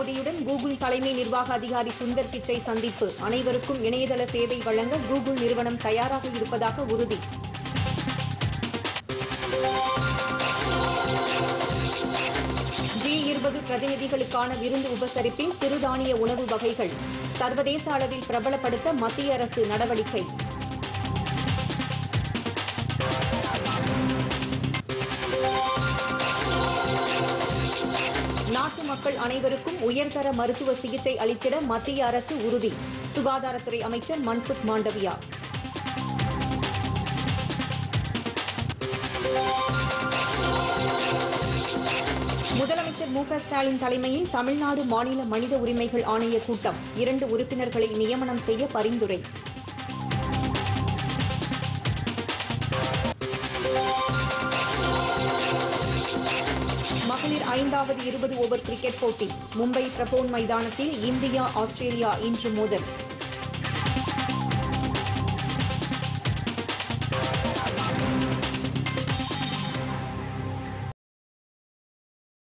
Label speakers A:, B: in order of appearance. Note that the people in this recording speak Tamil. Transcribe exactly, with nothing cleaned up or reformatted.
A: மோடியுடன் கூகுள் தலைமை நிர்வாக அதிகாரி சுந்தர் பிச்சை சந்திப்பு. அனைவருக்கும் இணையதள சேவை வழங்க கூகுள் நிறுவனம் தயாராக இருப்பதாக உறுதி. ஜி இருபது பிரதிநிதிகளுக்கான விருந்து உபசரிப்பில் சிறுதானிய உணவு வகைகள் சர்வதேச அளவில் பிரபலப்படுத்த மத்திய அரசு நடவடிக்கை. நாட்டு மக்கள் அனைவருக்கும் உயர்தர மருத்துவ சிகிச்சை அளித்திட மத்திய அரசு உறுதி. சுகாதாரத்துறை அமைச்சர் மன்சுக் மாண்டவியா. முதலமைச்சர் மு க ஸ்டாலின் தலைமையில் தமிழ்நாடு மாநில மனித உரிமைகள் ஆணைய கூட்டம். இரண்டு உறுப்பினர்களை நியமனம் செய்ய பரிந்துரை. மகளிர் ஐந்தாவது இருபது ஓவர் கிரிக்கெட் போட்டி மும்பை பிரபோன் மைதானத்தில் இந்தியா ஆஸ்திரேலியா இன்று மோதல்.